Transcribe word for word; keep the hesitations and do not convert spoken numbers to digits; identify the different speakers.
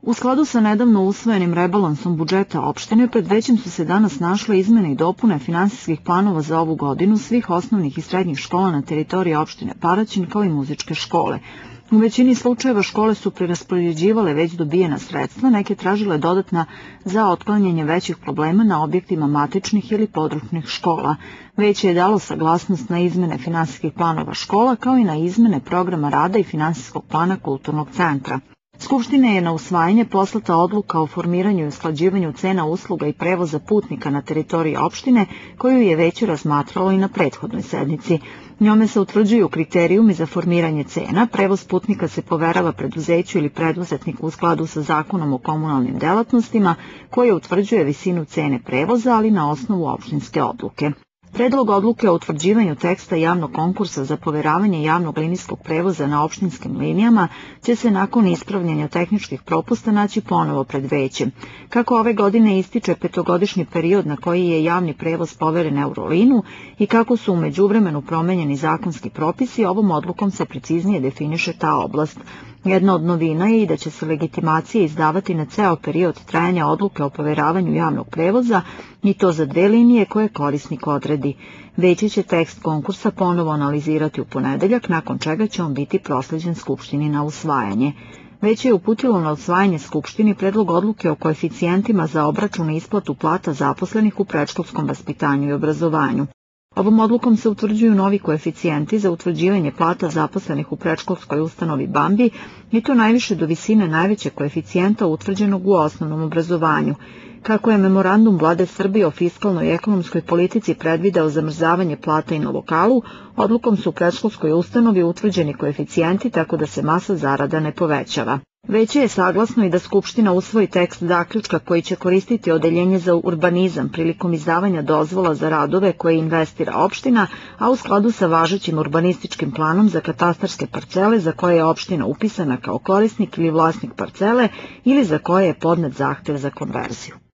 Speaker 1: U skladu sa nedavno usvojenim rebalansom budžeta opštine, pred većem su se danas našle izmene i dopune finansijskih planova za ovu godinu svih osnovnih i srednjih škola na teritoriji opštine Paraćin, kao i muzičke škole. U većini slučajeva škole su preraspoređivale već dobijena sredstva, neke tražile dodatna za otklanjanje većih problema na objektima matičnih ili područnih škola. Veće je dalo saglasnost na izmene finansijskih planova škola, kao i na izmene programa rada i finansijskog plana kulturnog centra. Skupštine je na usvajanje poslata odluka o formiranju i usklađivanju cena usluga i prevoza putnika na teritoriji opštine, koju je veće razmatralo i na prethodnoj sednici. Njome se utvrđuju kriterijumi za formiranje cena, prevoz putnika se poverava preduzeću ili preduzetniku u skladu sa Zakonom o komunalnim delatnostima, koje utvrđuje visinu cene prevoza, ali na osnovu opštinske odluke. Predlog odluke o utvrđivanju teksta javnog konkursa za poveravanje javnog linijskog prevoza na opštinskim linijama će se nakon ispravljanja tehničkih propusta naći ponovo pred većem. Kako ove godine ističe petogodišnji period na koji je javni prevoz poveren Eurolinu i kako su u međuvremenu promenjeni zakonski propisi, ovom odlukom se preciznije definiše ta oblast. Jedna od novina je i da će se legitimacije izdavati na ceo period trajanja odluke o poveravanju javnog prevoza, i to za dve linije koje korisnik odredi. Veće će tekst konkursa ponovo analizirati u ponedeljak, nakon čega će on biti prosleđen Skupštini na usvajanje. Već je uputilo na usvajanje Skupštini predlog odluke o koeficijentima za obračun i isplatu plata zaposlenih u predškolskom vaspitanju i obrazovanju. Ovom odlukom se utvrđuju novi koeficijenti za utvrđivanje plata zaposlenih u predškolskoj ustanovi Bambi, i to najviše do visine najvećeg koeficijenta utvrđenog u osnovnom obrazovanju. Kako je memorandum Vlade Srbije o fiskalnoj i ekonomskoj politici predvideo zamrzavanje plata i na lokalu, odlukom su u predškolskoj ustanovi utvrđeni koeficijenti tako da se masa zarada ne povećava. Veće je saglasno i da Skupština usvoji tekst zaključka koji će koristiti Odeljenje za urbanizam prilikom izdavanja dozvola za radove koje investira opština, a u skladu sa važećim urbanističkim planom za katastarske parcele za koje je opština upisana kao korisnik ili vlasnik parcele ili za koje je podnet zahtev za konverziju.